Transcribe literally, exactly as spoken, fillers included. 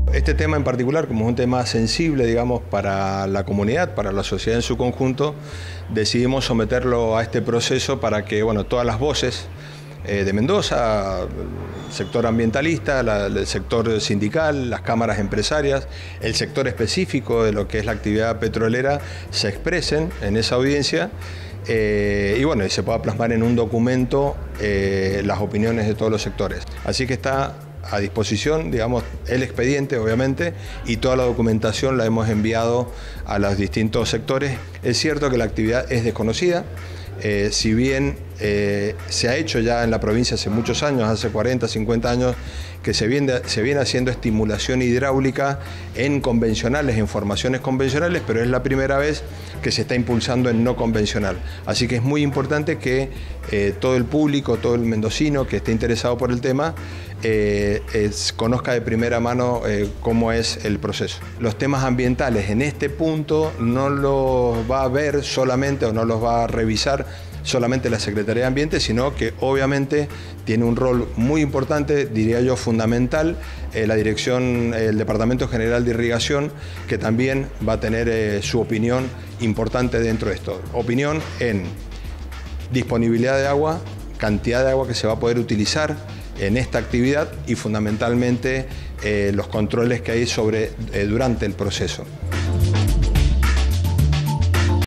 Este tema en particular, como es un tema sensible, digamos, para la comunidad, para la sociedad en su conjunto, decidimos someterlo a este proceso para que, bueno, todas las voces eh, de Mendoza, el sector ambientalista, la, el sector sindical, las cámaras empresarias, el sector específico de lo que es la actividad petrolera, se expresen en esa audiencia. Eh, y bueno, y se pueda plasmar en un documento eh, las opiniones de todos los sectores. Así que está a disposición, digamos, el expediente, obviamente, y toda la documentación la hemos enviado a los distintos sectores. Es cierto que la actividad es desconocida, eh, si bien eh, se ha hecho ya en la provincia hace muchos años, hace cuarenta, cincuenta años, que se viene, se viene haciendo estimulación hidráulica en convencionales, en formaciones convencionales, pero es la primera vez que se está impulsando en no convencional. Así que es muy importante que eh, todo el público, todo el mendocino que esté interesado por el tema, eh, es, conozca de primera mano eh, cómo es el proceso. Los temas ambientales en este punto no los va a ver solamente o no los va a revisar solamente la Secretaría de Ambiente, sino que obviamente tiene un rol muy importante, diría yo fundamental, eh, la dirección, el Departamento General de Irrigación, que también va a tener eh, su opinión importante dentro de esto. Opinión en disponibilidad de agua, cantidad de agua que se va a poder utilizar en esta actividad y fundamentalmente eh, los controles que hay sobre, eh, durante el proceso.